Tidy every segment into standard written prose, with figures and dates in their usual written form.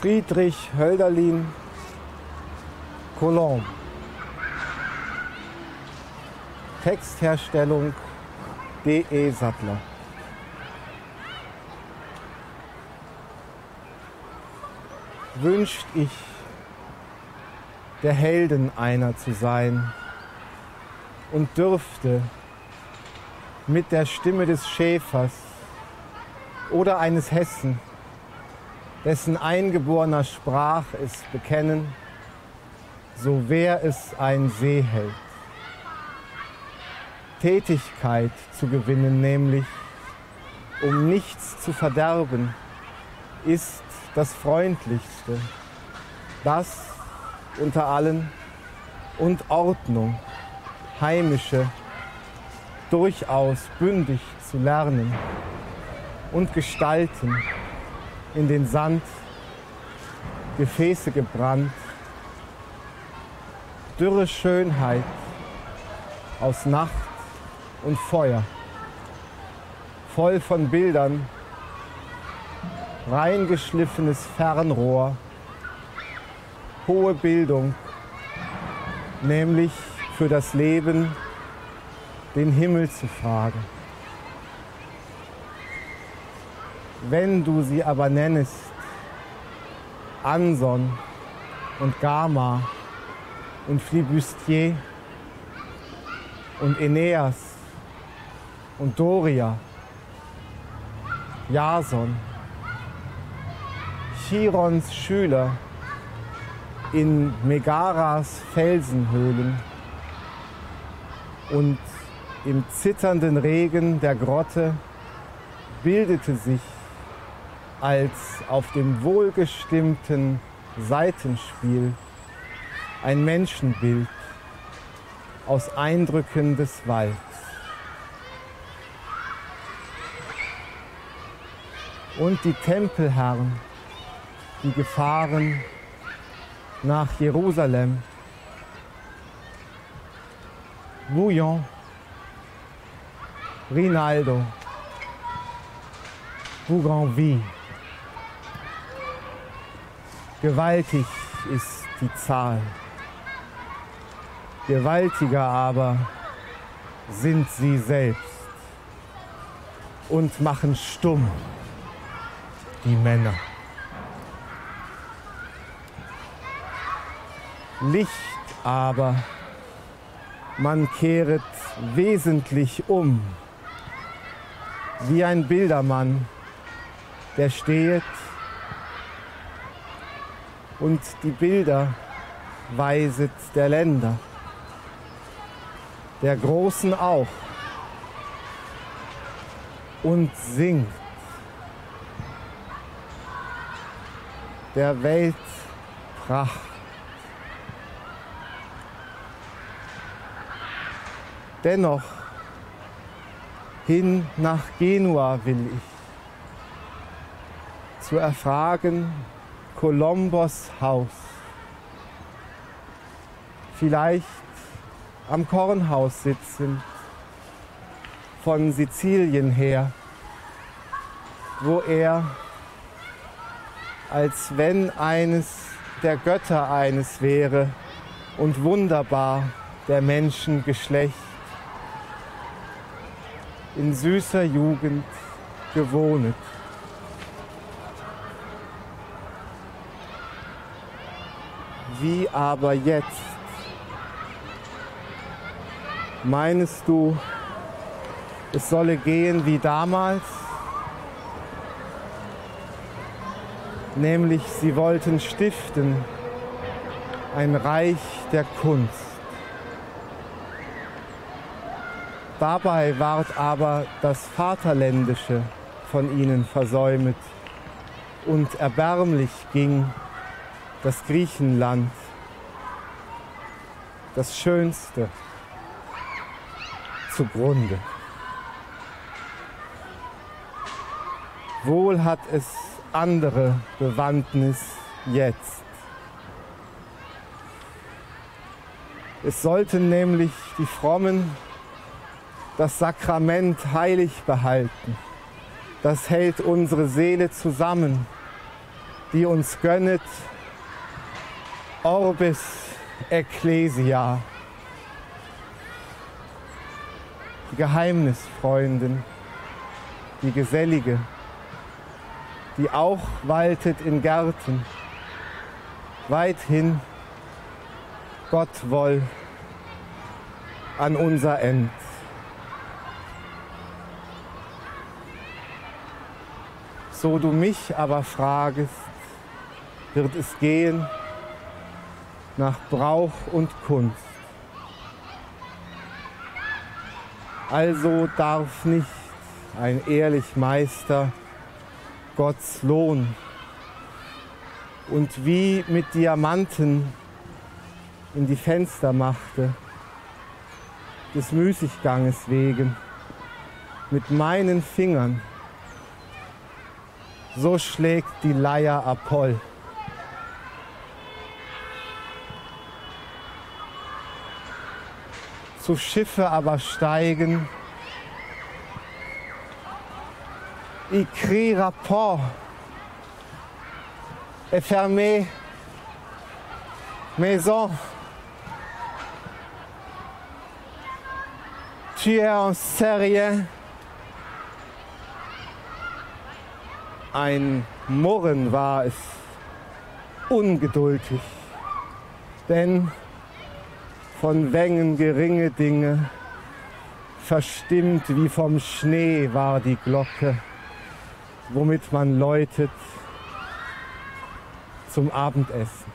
Friedrich Hölderlin Colomb. Textherstellung D.E. Sattler. Wünscht ich, der Helden einer zu sein und dürfte mit der Stimme des Schäfers oder eines Hessen, dessen eingeborener Sprach es bekennen, so wär es ein Seeheld. Tätigkeit zu gewinnen, nämlich um nichts zu verderben, ist das Freundlichste, das unter allen und Ordnung, heimische, durchaus bündig zu lernen und gestalten, in den Sand, Gefäße gebrannt, dürre Schönheit aus Nacht und Feuer, voll von Bildern, reingeschliffenes Fernrohr, hohe Bildung, nämlich für das Leben den Himmel zu fragen. Wenn du sie aber nennest, Anson und Gama und Flibustier und Aeneas und Doria, Jason, Chirons Schüler in Megaras Felsenhöhlen und im zitternden Regen der Grotte bildete sich als auf dem wohlgestimmten Saitenspiel ein Menschenbild aus Eindrücken des Walds. Und die Tempelherren, die gefahren nach Jerusalem, Bouillon, Rinaldo, Bougainville. Gewaltig ist die Zahl, gewaltiger aber sind sie selbst und machen stumm die Männer. Licht aber, man kehret wesentlich um, wie ein Bildermann, der stehet und die Bilder weiset der Länder, der Großen auch, und singt der Welt Pracht. Dennoch hin nach Genua will ich, zu erfragen Colombos Haus. Vielleicht am Kornhaus sitzend, von Sizilien her, wo er, als wenn eines der Götter eines wäre und wunderbar der Menschen Geschlecht, in süßer Jugend gewohnet. Wie aber jetzt? Meinst du, es solle gehen wie damals? Nämlich, sie wollten stiften ein Reich der Kunst. Dabei ward aber das Vaterländische von ihnen versäumet und erbärmlich ging das Griechenland, das Schönste, zugrunde. Wohl hat es andere Bewandtnis jetzt. Es sollten nämlich die Frommen das Sakrament heilig behalten. Das hält unsere Seele zusammen. die uns gönnet, Orbis Ecclesia, die Geheimnisfreundin, die Gesellige, die auch waltet in Gärten, weithin, Gott woll, an unser End. So du mich aber fragest, wird es gehen nach Brauch und Kunst. Also darf nicht ein ehrlich Meister Gottes Lohn und wie mit Diamanten in die Fenster machte, des Müßigganges wegen, mit meinen Fingern, so schlägt die Leier Apoll. Zu Schiffe aber steigen, I crie rapport, et fermé, maison, tu es un Serien. Ein Murren war es, ungeduldig, denn von Wengen geringe Dinge, verstimmt wie vom Schnee war die Glocke, womit man läutet zum Abendessen.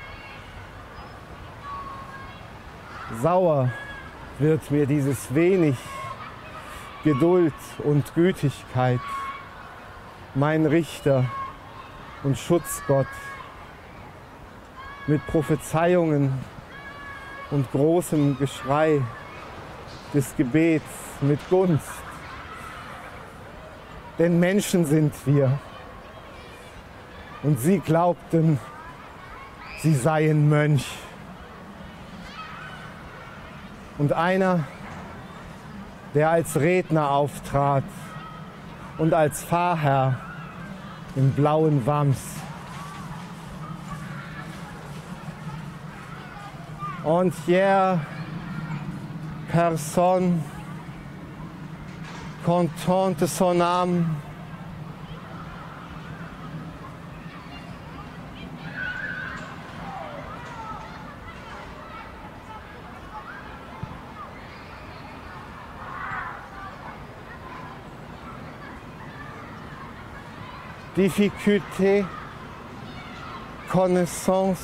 Sauer wird mir dieses wenig Geduld und Gütigkeit, mein Richter und Schutzgott, mit Prophezeiungen und großem Geschrei des Gebets mit Gunst. Denn Menschen sind wir und sie glaubten, sie seien Mönch. Und einer, der als Redner auftrat und als Pfarrherr im blauen Wams. Entière personne contente son âme. Difficulté, connaissance,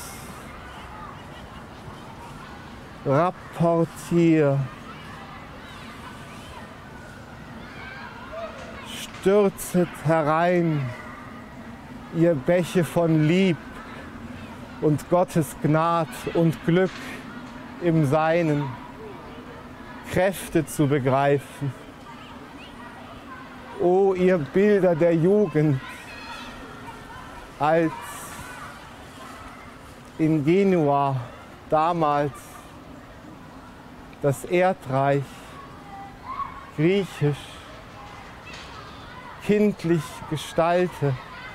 rapportier, stürzet herein, ihr Bäche von Lieb und Gottes Gnad und Glück im Seinen, Kräfte zu begreifen. O ihr Bilder der Jugend, als in Genua damals das Erdreich griechisch kindlich gestalte,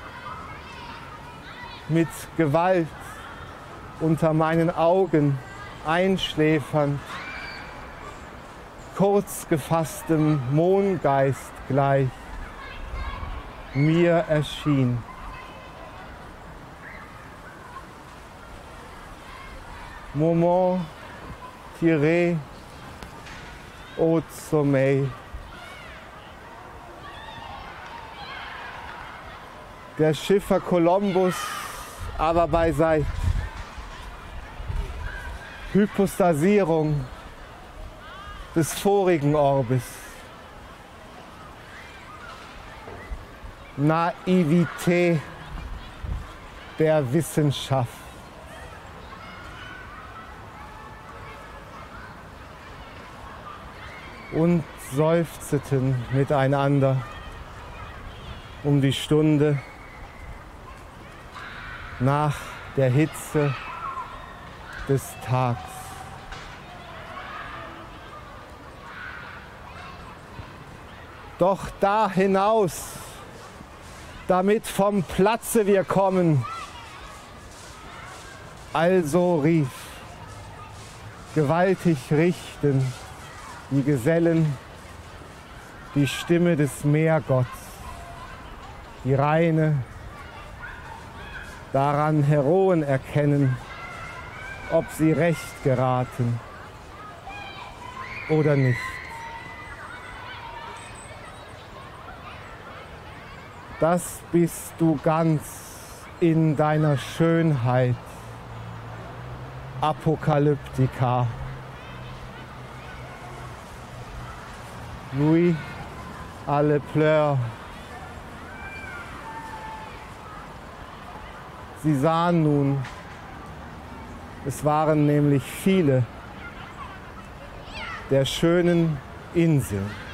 mit Gewalt unter meinen Augen einschläfernd, kurz gefasstem Mondgeist gleich mir erschien. Moment tiré au sommeil. Der Schiffer Kolumbus aber beiseit. Hypostasierung des vorigen Orbis. Naivität der Wissenschaft. Und seufzeten miteinander um die Stunde nach der Hitze des Tags. Doch da hinaus, damit vom Platze wir kommen, Also rief, gewaltig richten die Gesellen die Stimme des Meergotts, die reine, daran Heroen erkennen, ob sie recht geraten oder nicht. Das bist du ganz in deiner Schönheit, Apokalyptika. Louis alle Pleurs. Sie sahen nun, es waren nämlich viele der schönen Inseln.